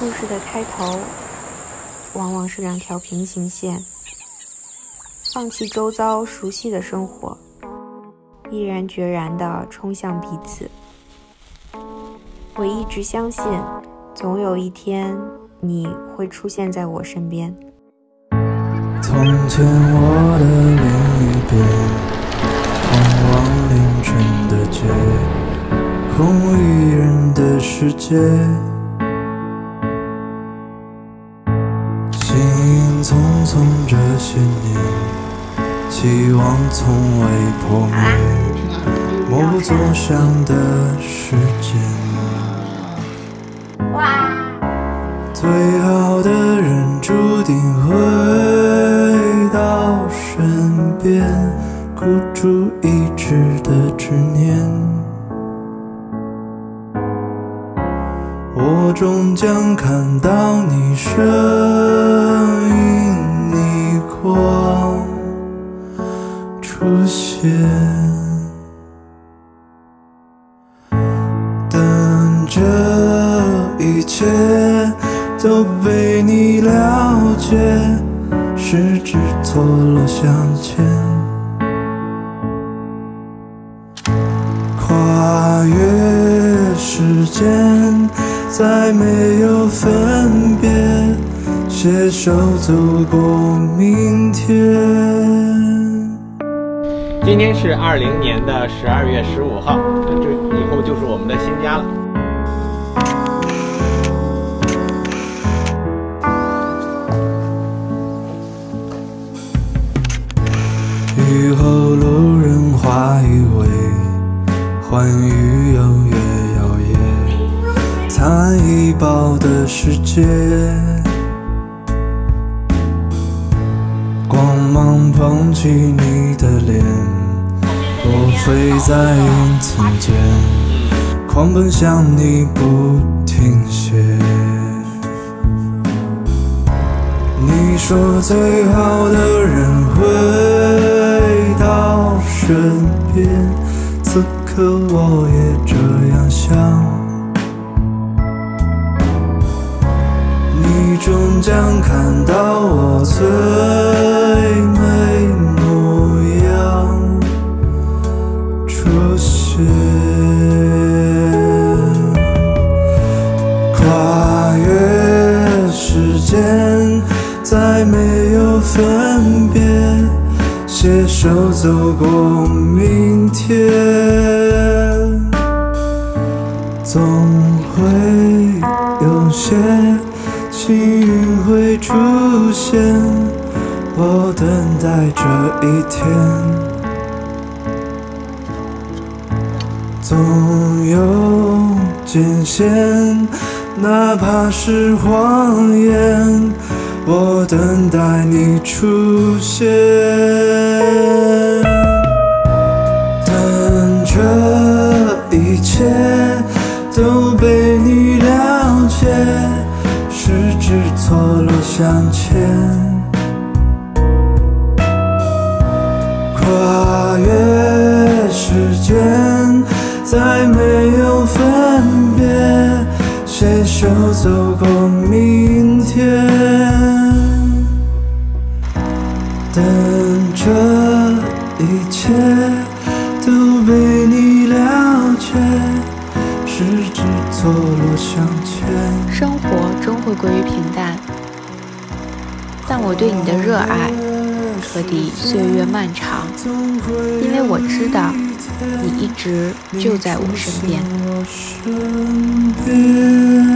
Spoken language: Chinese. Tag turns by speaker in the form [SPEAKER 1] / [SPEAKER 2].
[SPEAKER 1] 故事的开头往往是两条平行线，放弃周遭熟悉的生活，毅然决然地冲向彼此。我一直相信，总有一天你会出现在我身边。
[SPEAKER 2] 从前我的另一边，通往凌晨的街，空无一人的世界，心匆匆这些年，期望从未破灭，默不作响的时间。最好的人注定回到身边，孤注一掷的执念，我终将看到你身影逆光出现，等着一切都被你了解，十指错落相牵，跨越时间，再没有分别，携手走过明天。
[SPEAKER 3] 今天是20年的12月15号，这以后就是我们的新家了。
[SPEAKER 2] 雨后路人花依偎，欢愉又越摇曳，残一抱的世界，光芒捧起你的脸，我飞在云层间，狂奔向你不停歇。你说最好的人回到身边，此刻我也这样想，你终将看到我最美模样出现，跨越时间，再没有分别，携手走过明天，总会有些幸运会出现，我等待这一天，总有艰险，哪怕是谎言，我等待你出现，等这一切都被你了解，十指错落相牵，跨越时间，再没有分别，携手走过明天，等这一切都被你了解，十指错落相牵。
[SPEAKER 1] 生活终会归于平淡，但我对你的热爱可抵岁月漫长，因为我知道你一直就在我身边。